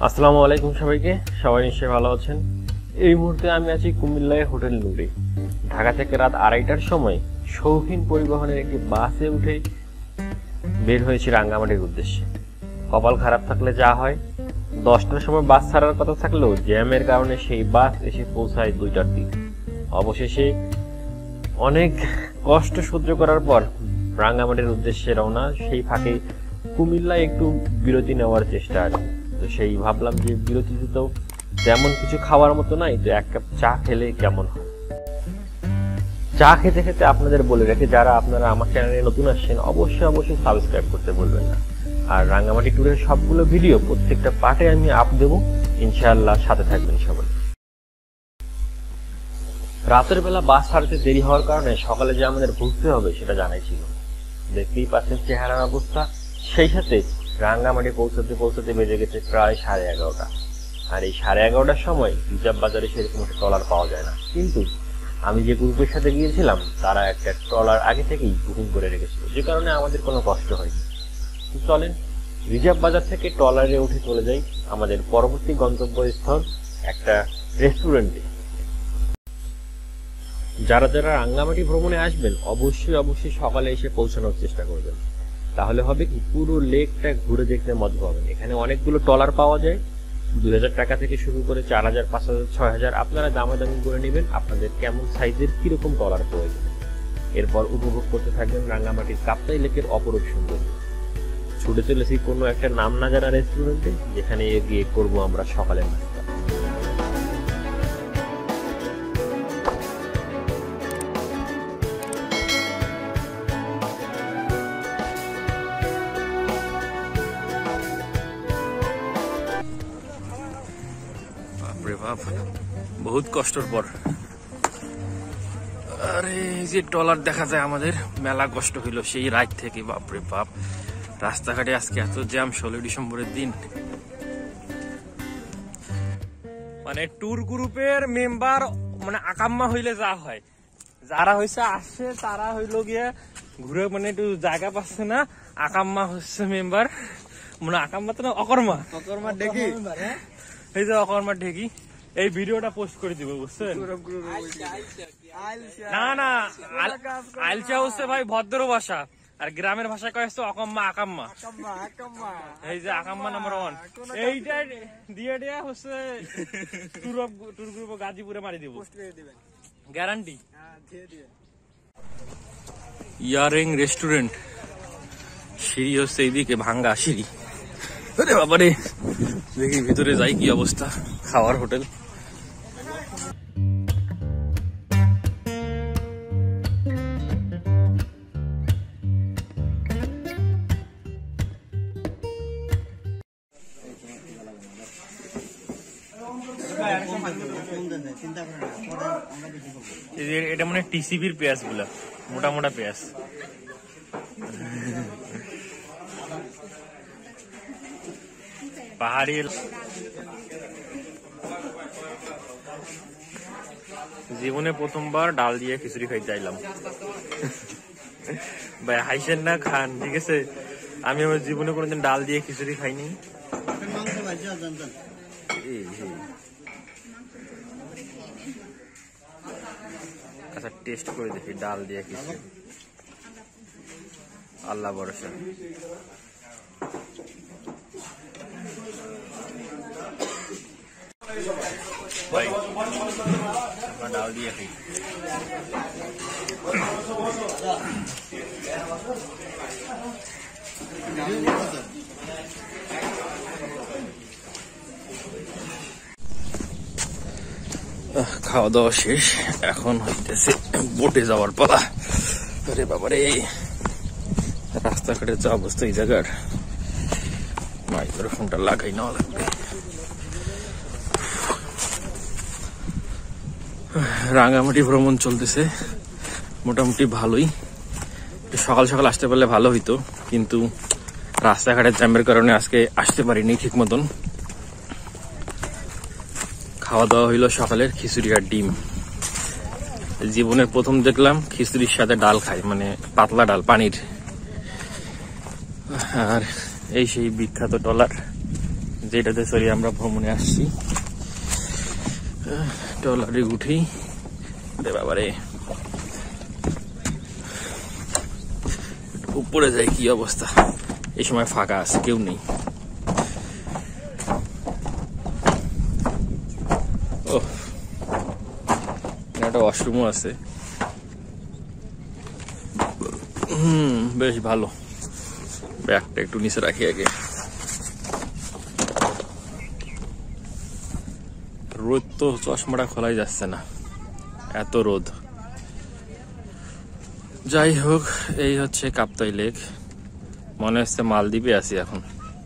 আসসালামু আলাইকুম সবাইকে। সবাই নিশ্চয়ই ভালো আছেন। এই মুহূর্তে আমি আছি কুমিল্লায় হোটেল নূরে। ঢাকা থেকে রাত 2:30টার সময় শৌখিন পরিবহনের একটি বাসে উঠে বের হয়েছি রাঙ্গামাটির উদ্দেশ্যে। কপাল খারাপ থাকলে যা হয়, 10টার সময় বাস ছাড়ার কথা থাকলেও জ্যামের কারণে সেই বাস এসে পৌঁছায় 2টার দিকে। অবশেষে অনেক কষ্ট সহ্য করার পর রাঙ্গামাটির উদ্দেশ্যে রওনা। সেই ফাঁকে কুমিল্লায় একটু বিরতি নেওয়ার চেষ্টা আর তো সেই ভাবলাম যে বিরতিতে তো তেমন কিছু খাওয়ার মতো নাই, তো এক কাপ চা খেলে কেমন হয়। চা খেতে খেতে আপনাদের বলে রেখে, যারা আপনারা আমার চ্যানেলে নতুন আসছেন অবশ্যই সাবস্ক্রাইব করতে বলবেন না। আর রাঙ্গামাটি ট্যুরের সবগুলো ভিডিও প্রত্যেকটা পার্টে আমি আপ দেবো, ইনশাআল্লাহ সাথে থাকবেন সবাই। রাতের বেলা বাস ছাড়তে দেরি হওয়ার কারণে সকালে যে আমাদের ঘুরতে হবে সেটা জানাই ছিল। দেখতেই পাচ্ছেন চেহারার অবস্থা। সেই সাথে রাঙ্গামাটি পৌঁছতে বেজে গেছে প্রায় 11:30। আর এই 11:30টার সময় রিজার্ভ বাজারে সেরকম একটা ট্রলার পাওয়া যায় না, কিন্তু আমি যে গ্রুপের সাথে গিয়েছিলাম তারা একটা ট্রলার আগে থেকেই বুকিং করে রেখেছিল, যে কারণে আমাদের কোনো কষ্ট হয়নি। চলেন রিজার্ভ বাজার থেকে ট্রলারে উঠে চলে যাই আমাদের পরবর্তী গন্তব্যস্থল একটা রেস্টুরেন্টে। যারা রাঙ্গামাটি ভ্রমণে আসবেন অবশ্যই সকালে এসে পৌঁছানোর চেষ্টা করবেন। তাহলে হবে কি, পুরো লেকটা ঘুরে দেখতে মজা পাবেন। এখানে অনেকগুলো ট্রলার পাওয়া যায়, 2000 টাকা থেকে শুরু করে 4000, 5000, 6000। আপনারা দামাদামি করে নেবেন আপনাদের কেমন সাইজের কিরকম ট্রলার প্রয়োজন। এরপর উপভোগ করতে থাকবেন রাঙ্গামাটির কাপ্তাই লেকের অপরূপ সৌন্দর্য। ছুটে চলেছি কোনো একটা নাম না জানা রেস্টুরেন্টে, যেখানে গিয়ে করবো আমরা সকালের নাস্তা। বহুত কষ্টের পর আরে যে ট্রলার দেখা যায় আমাদের, মেলা কষ্ট হইল সেই রাত থেকে। বাপরে বাপ, রাস্তাঘাটে আজকে এত জ্যাম। 16 ডিসেম্বরের দিন। মানে ট্যুর গ্রুপের মেম্বার মানে আকাম্মা হইলে যা হয়, যারা হয়েছে আসছে তারা হইল গিয়ে ঘুরে মানে একটু জায়গা পাচ্ছে না। আকাম্মা হচ্ছে মেম্বার, মানে আকাম্মা তো না, অকর্মা ঢেকি। এই যে অকর্মা ঢেকি, এই ভিডিওটা পোস্ট করে দিব, বুঝছেন? না আইলচা হচ্ছে ভাই ভদ্র ভাষা, আর গ্রামের ভাষায় কয়ে অকম্মা আকাম্মা। এই যে আকাম্মা নাম্বার 1, এইটা দিয়ে দেয়া হচ্ছে ট্যুর গ্রুপ গাজীপুরে মারি দিব, গ্যারান্টি। ইয়ারিং রেস্টুরেন্ট, সিঁড়ি হচ্ছে এইদিকে, ভাঙ্গা সিঁড়ি। আরে বাবারে, দেখি ভিতরে যাই কি অবস্থা। খাওয়ার হোটেল। এটা মানে টিসিবির পেঁয়াজ গুলা, মোটা মোটা পেঁয়াজ। পাহাড়ি জীবনে প্রথমবার ডাল দিয়ে খিচুড়ি খাইতে চাইলাম। ভাই হাইসেন না, খান, ঠিক আছে? আমি আমার জীবনে কোনোদিন ডাল দিয়ে খিচুড়ি খাইনি। আচ্ছা টেস্ট করে দেখি ডাল দিয়ে খিচুড়ি। আল্লাহ ভরসা। ভাই ডাল দিয়ে খাই। খাওয়া দাওয়া শেষ, এখন হইতেছে বোটে যাওয়ার পালা। আরে বাবারে, রাস্তাঘাটের যা অবস্থা এই জায়গার, মাইক্রোফোনটা লাগাই নেওয়া লাগবে। রাঙ্গামাটি ভ্রমণ চলতেছে মোটামুটি ভালোই। সকাল সকাল আসতে পারলে ভালো হইতো, কিন্তু রাস্তাঘাটের জ্যামের কারণে আজকে আসতে পারিনি ঠিক মতন। খাওয়া দাওয়া হইলো সকালের খিচুড়ি আর ডিম। জীবনের প্রথম দেখলাম খিচুড়ির সাথে ডাল খাই, মানে পাতলা ডাল পানির। আর এই সেই বিখ্যাত ট্রলার যেটাতে সরি আমরা ভ্রমণে আসছি। ট্রলারে উঠি, বাবারে উপরে যাই, কি অবস্থা। এই সময় ফাঁকা আছে, কেউ নেই। ও, একটা ওয়াশরুমও আছে। বেশ ভালো। ব্যাগটা একটু নিচে রাখি আগে। রোদ তো চশমাটা খোলাই যাচ্ছে না, এত রোদ। যাই হোক, এই হচ্ছে কাপ্তাই লেক। মনে হচ্ছে মালদ্বীপে আছি এখন।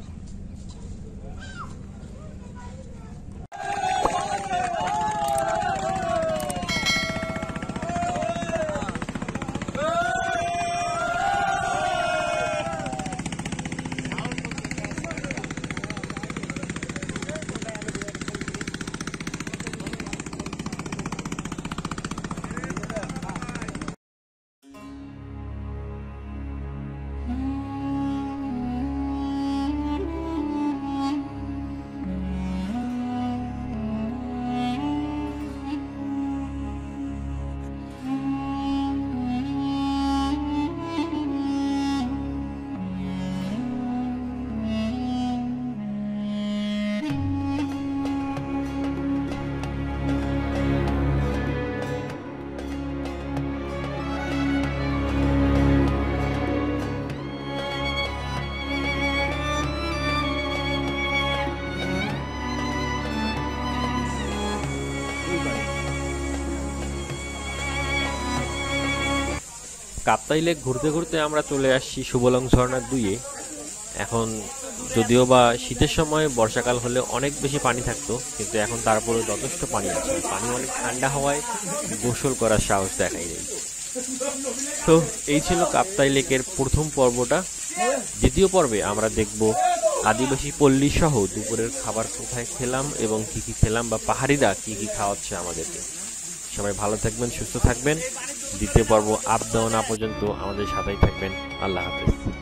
কাপ্তাই লেক ঘুরতে ঘুরতে আমরা চলে আসছি সুবলং ঝর্ণা 2-এ। এখন যদিও বা শীতের সময় বর্ষাকাল হলে অনেক বেশি পানি থাকতো, কিন্তু এখন তারপরে যথেষ্ট পানি আছে। পানি অনেক ঠান্ডা হওয়ায় গোসল করার সাহস দেখাই নেই। তো এই ছিল কাপ্তাই লেকের প্রথম পর্বটা। দ্বিতীয় পর্বে আমরা দেখব আদিবাসী পল্লী সহ দুপুরের খাবার কোথায় খেলাম এবং কি কি খেলাম, বা পাহাড়িরা কি কি খাওয়াচ্ছে আমাদেরকে। সবাই ভালো থাকবেন, সুস্থ থাকবেন। দ্বিতীয় পর্ব আপ দেওয়া না পর্যন্ত আমাদের সাথেই থাকবেন। আল্লাহ হাফেজ।